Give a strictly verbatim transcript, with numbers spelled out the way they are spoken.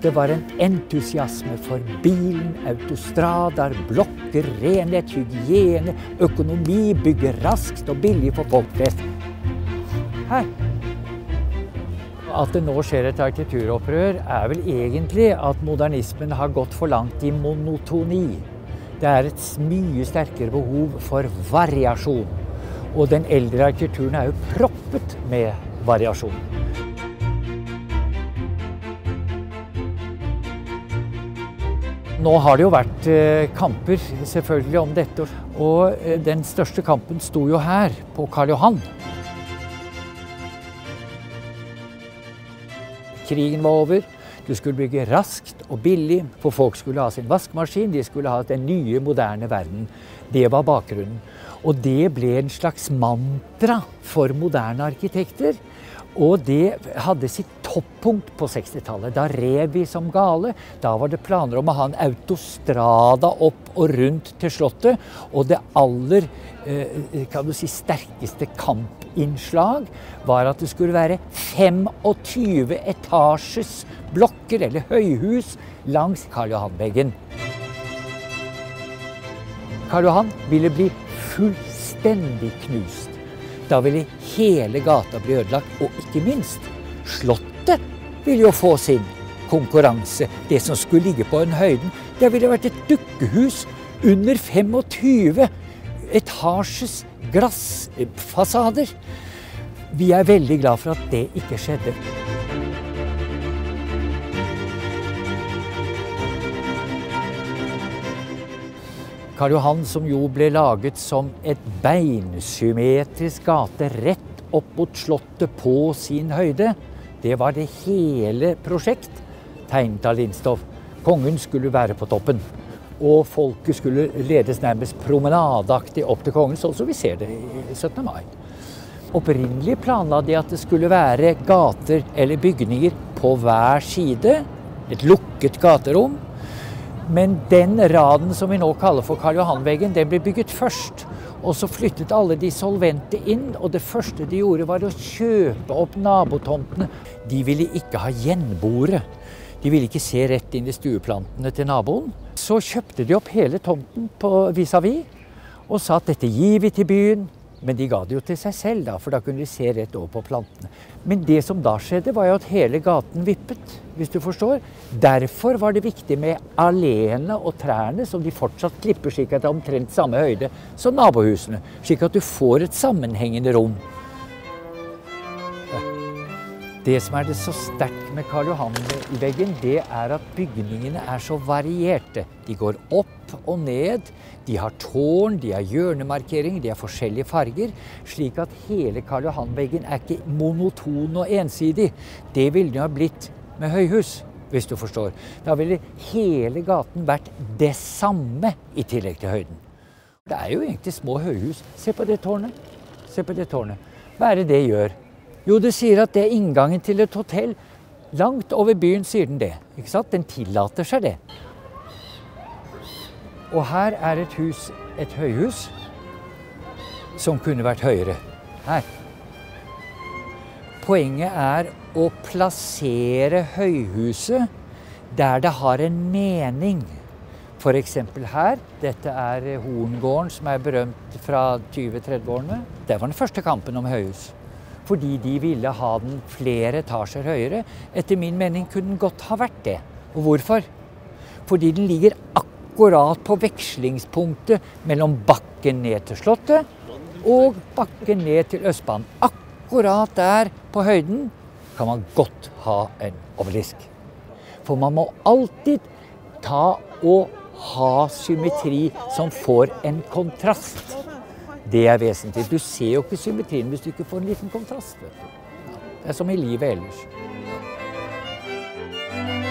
Det var en entusiasme for bilen, autostradaer, blokker, renhet, hygiene, økonomi, bygge raskt og billig for folk flest. Her. At det nå skjer et arkitekturopprør er vel egentlig at modernismen har gått for langt i monotoni. Det er et mye sterkere behov for variasjon. Og den eldre arkitekturen er jo proppet med variasjon. Nå har det jo vært kamper selvfølgelig om dette, og den største kampen sto jo her på Karl Johan. Krigen var over, du skulle bygge raskt og billig, for folk skulle ha sin vaskemaskin, de skulle ha den nye, moderne verden. Det var bakgrunnen. Og det ble en slags mantra for moderne arkitekter, og det hadde sitt toppunkt på sekstitallet. Da rev vi som gale, da var det planer om å ha en autostrada opp og rundt til slottet, og det aller, kan du si, sterkeste kampinnslag var at det skulle være tjuefem etasjes blokker eller høyhus langs Karl Johan-veggen. Karl Johan ville bli fullstendig knust. Da ville hele gata bli ødelagt, og ikke minst, slottet ville jo få sin konkurranse. Det som skulle ligge på en høyden, det ville vært et dukkehus under tjuefem etasjes glassfasader. Vi er veldig glad for at det ikke skjedde. Karl Johan, som jo ble laget som et beinsymmetrisk gate rett opp mot slottet på sin høyde, det var det hele prosjekt tegnet av Lindstow. Kongen skulle være på toppen, og folket skulle ledes nærmest promenadeaktig opp til kongen, sånn som vi ser det i syttende mai. Opprinnelig planla de at det skulle være gater eller bygninger på hver side, et lukket gaterom. Men den raden som vi nå kaller for Karl Johan-veggen, den ble bygget først. Og så flyttet alle de solvente inn, og det første de gjorde var å kjøpe opp nabotomtene. De ville ikke ha gjenboere. De ville ikke se rett inn i stueplantene til naboen. Så kjøpte de opp hele tomten på vis-à-vis, og sa at dette gir vi til byen. Men de ga det jo til seg selv, da, for da kunne de se rett over på plantene. Men det som da skjedde, var jo at hele gaten vippet, hvis du forstår. Derfor var det viktig med alleene og trærne, som de fortsatt klipper slik at det er omtrent samme høyde som nabohusene, slik at du får et sammenhengende rom. Det som er det så sterkt med Karl Johan-veggen, det er at bygningene er så varierte. De går opp og ned, de har tårn, de har hjørnemarkering, de har forskjellige farger, slik at hele Karl Johan-veggen er ikke monoton og ensidig. Det ville det ha blitt med høyhus, hvis du forstår. Da ville hele gaten vært det samme i tillegg til høyden. Det er jo egentlig små høyhus. Se på det tårnet. Se på det tårnet. Hva er det det gjør? Jo, det sier at det er inngangen til et hotell. Langt over byen sier den det. Ikke sant? Den tillater seg det. Og her er et hus, et høyhus, som kunne vært høyere. Her. Poenget er å plassere høyhuset der det har en mening. For eksempel her. Dette er Horngården, som er berømt fra tjue-tredve-årene. Det var den første kampen om høyhus. Fordi de ville ha den flere etasjer høyere. Etter min mening kunne den godt ha vært det. Og hvorfor? Fordi den ligger akkurat på vekslingspunktet mellom bakken ned til slottet og bakken ned til Østbanen. Akkurat der på høyden kan man godt ha en obelisk. For man må alltid ta og ha symmetri som får en kontrast. Det er vesentlig. Du ser jo ikke symmetrien hvis du ikke får en liten kontrast. Det er som i livet ellers.